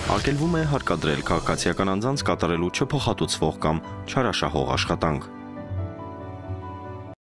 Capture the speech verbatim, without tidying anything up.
Արգելվում է հարկադրել քաղաքացիական անձանց կատարելու չփոխհատուցվող կամ չարաշահող աշխատանք։